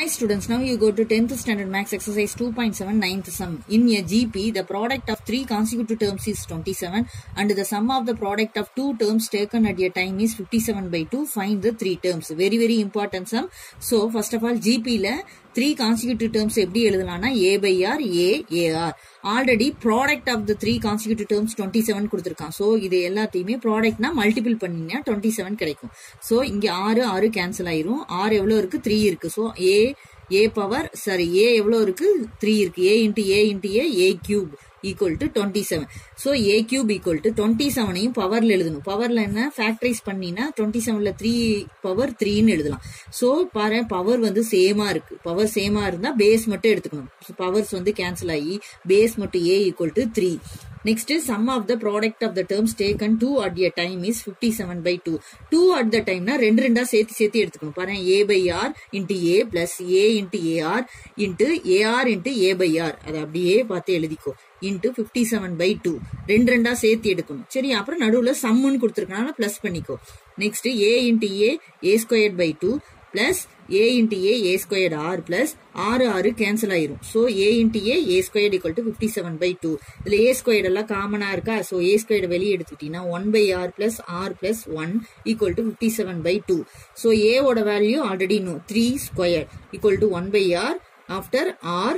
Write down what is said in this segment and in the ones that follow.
Hi students, now you go to 10th standard maths exercise 2.7 9th sum. In a GP, the product of 3 consecutive terms is 27 and the sum of the product of 2 terms taken at a time is 57 by 2. Find the 3 terms. Very important sum. So, first of all, GP la 3 consecutive terms எப்படி எழுதலாம்னா A by R, A, AR. Already product of the 3 consecutive terms 27 கொடுத்திருக்கான். So, இது எல்லாத்தையுமே productனா multiple பண்ணினா 27 கிடைக்கும். So, இங்க 6 cancel ஆயிரும். R எவ்வளவு இருக்கு? 3 இருக்கு. So, A power, sorry, A எவ்வளவு இருக்கு? 3 இருக்கு. A into A cube equal to 27. So, A cube equal to 27 ஐயும் பவர்ல எழுதணும். பவர்ல என்ன? ஃபேக்டரைஸ் பண்ணினா 27ல 3 பவர் 3 ன்னு எழுதலாம். So, பாரு பவர் வந்து சேமா இருக்கு. பவர் சேமா இருந்தா பேஸ் மட்டும் எடுத்துக்கணும். பவர்ஸ் வந்து கேன்சல் ஆகி பேஸ் மட்டும் A equal to 3. Next is sum of the product of the terms taken 2 at a time is 57 by 2. 2 at the time na ரெண்டா சேர்த்து எடுத்துக்கணும். பாருங்க A by R into A plus A into AR into AR into A by R. அது அப்படியே பார்த்து எழுதிக்கோ. into 57 by 2. ரெண்டா சேர்த்து எடுக்கணும். சரி, அப்புறம் நடுவுல சம்முன்னு கொடுத்திருக்கனால பிளஸ் பண்ணிக்கோ. Next A into A squared by 2 plus A into A squared R plus R cancel ஆயிரும். So, A into A squared equal to 57 by 2. இதுல A squared எல்லாம் காமனா இருக்கா? So, A squared வெளியே எடுத்துக்கிட்டீங்கன்னா 1 by R plus 1 equal to 57 by 2. So, A ஓட value already know. 3 squared equal to 1 by R after R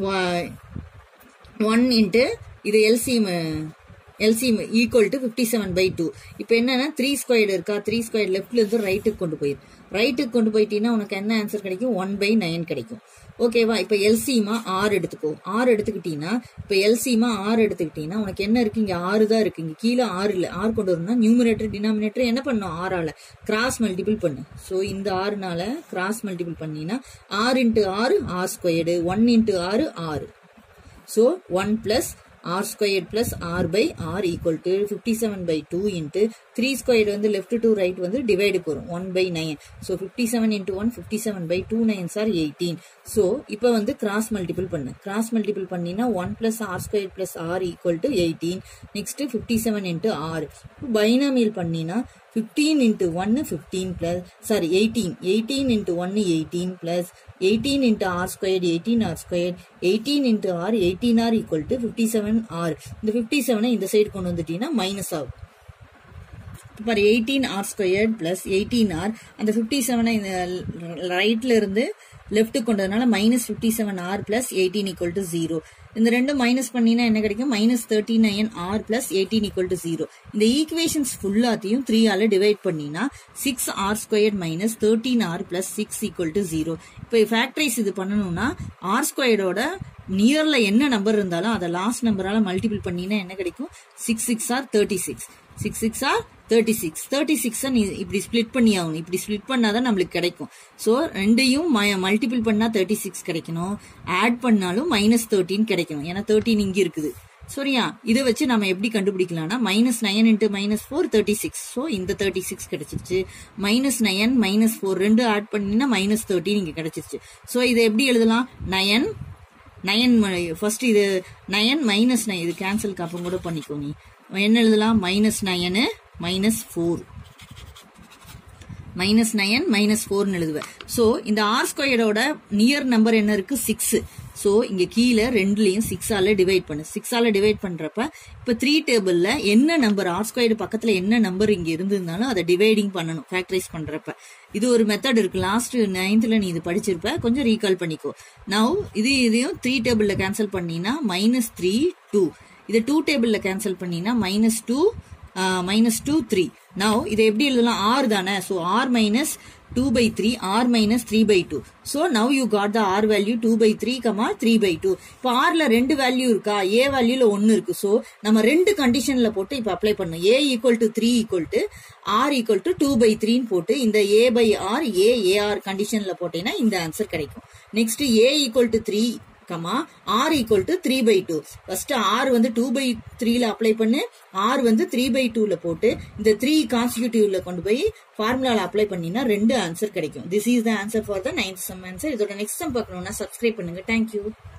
1 into இது LCM equal to 57 by 2. இப்போ என்னன்னா 3 squared இருக்கா? 3 squared leftல இருந்து ரைட்டுக்கு கொண்டு போயிரு. ரைட்டுக்கு கொண்டு போயிட்டீங்கன்னா உனக்கு என்ன ஆன்சர் கிடைக்கும்? 1 by 9 கிடைக்கும். ஓகேவா? இப்போ எல்சிமா R எடுத்துக்கோ. R எடுத்துக்கிட்டீங்கன்னா இப்போ எல்சிமா R எடுத்துக்கிட்டீங்கன்னா உனக்கு என்ன இருக்கு? இங்க 6 தான் இருக்கு. இங்க கீழே 6 இல்ல. R கொண்டு வரணும்னா நியூமரேட்டர் டினாமினேட்டர் என்ன பண்ணும்? 6ஆல கிராஸ் மல்டிபிள் பண்ணு. ஸோ இந்த 6னால கிராஸ் மல்டிபிள் பண்ணினா R into R squared 1 into R. So 1 plus R squared plus R by R equal to 57 by 2 into 3 squared வந்து left to right வந்து divide போரும் 1 by 9. So 57 into 1 57 by 2 9s are 18. So இப்போ வந்து cross multiple பண்ணு. Cross multiple பண்ணினா 1 plus R squared plus R equal to 18. Next 57 into R. Binomial பண்ணினா 15 into 1 15 plus sorry 18 into 1 18 plus 18 into R squared 18 R squared 18 into R 18R equal to 57 R. இந்த 57 இந்த side கொண்டு வந்துட்டீங்கன்னா minus ஆகும். இப்போ 18 R squared plus 18R அந்த 57 இந்த ரைட்ல இருந்து லெஃப்ட் கொண்டதுனால minus 57 R plus 18 equal to 0. இந்த ரெண்டும் மைனஸ் பண்ணினா என்ன கிடைக்கும்? Minus 39 R plus 18 equal to 0. இந்த ஈக்குவேஷன்ஸ் ஃபுல்லாத்தையும் 3 ஆல டிவைட் பண்ணினா 6 R squared minus 13 R plus 6 equal to 0. இப்போ ஃபேக்டரைஸ் இது பண்ணணும்னா R squaredோட நியர்ல என்ன நம்பர் இருந்தாலும் அதை லாஸ்ட் நம்பரால மல்டிபிள் பண்ணினா என்ன கிடைக்கும்? 6 are 36. 6 are 36. 36 நீ இப்படி ஸ்பிளிட் பண்ணி ஆகணும். இப்படி ஸ்பிளிட் பண்ணாதான் நம்மளுக்கு கிடைக்கும். ஸோ ரெண்டையும் மல்டிபிள் பண்ணா 36 கிடைக்கணும். ஆட் பண்ணாலும் மைனஸ் 13 கிடைக்கணும். ஏன்னா 13 இங்க இருக்குது. சரியா? இதை வச்சு நம்ம எப்படி கண்டுபிடிக்கலாம்னா -9 into -4 36. ஸோ இந்த 36 கிடைச்சிருச்சு. -9 -4 ரெண்டு ஆட் பண்ணினா -13 இங்க கிடைச்சிருச்சு. ஸோ இதை எப்படி எழுதலாம்? 9 ஃபர்ஸ்ட் இது 9 -9 இது கேன்சலுக்கு அப்புறம் கூட பண்ணிக்கோ. நீ என்ன எழுதலாம்? -9 -4 -9 -4 எழுதுவேன். சோ இந்த R ஸ்கொயர்டோட நியர் நம்பர் என்ன இருக்கு? 6. சோ இங்க கீழே ரெண்டுலயும் 6 ஆல டிவைட் பண்ணு. 6 ஆல டிவைட் பண்றப்ப இப்ப 3 டேபிள்ல என்ன நம்பர் R ஸ்கொயர்டு பக்கத்துல என்ன நம்பர் இங்க இருந்திருந்தாலும் அதை டிவைடிங் பண்ணணும் ஃபேக்டரைஸ் பண்றப்ப. இது ஒரு மெத்தட் இருக்கு. லாஸ்ட் 9th நீ இது படிச்சிருப்ப. கொஞ்சம் ரீகால் பண்ணிக்கோ. நவ் இதையும் 3 டேபிள்ல கேன்சல் பண்ணினா -3 2. இதை 2 டேபிள்ல கேன்சல் பண்ணினா -2 3. Now இதை எப்படி எழுதலாம்? R தானே. So R minus 2 by 3 R minus 3 by 2. So now you got the R value 2 by 3 3 by 2. இப்போ Rல ரெண்டு வேல்யூ இருக்கா? A வேல்யூல 1 இருக்கு. So நம்ம ரெண்டு கண்டிஷன்ல போட்டு இப்ப அப்ளை பண்ணணும். A equal to 3 equal to R equal to 2 by 3 போட்டு இந்த A by R AR கண்டிஷன்ல போட்டேன்னா இந்த ஆன்சர் கிடைக்கும். Next A equal to 3 R equal to 3 by 2. First R வந்து 2 by 3ல அப்ளை பண்ணு. R வந்து 3 by 2ல போட்டு இந்த 3 கான்சிக்யூட்டிவ்ல கொண்டு போய் ஃபார்முலால அப்ளை பண்ணினா ரெண்டு ஆன்சர் கிடைக்கும். This is the answer for the 9th sum answer. இதோட நெக்ஸ்ட் சம் பார்க்கணும்னா சப்ஸ்கிரைப் பண்ணுங்க. Thank you.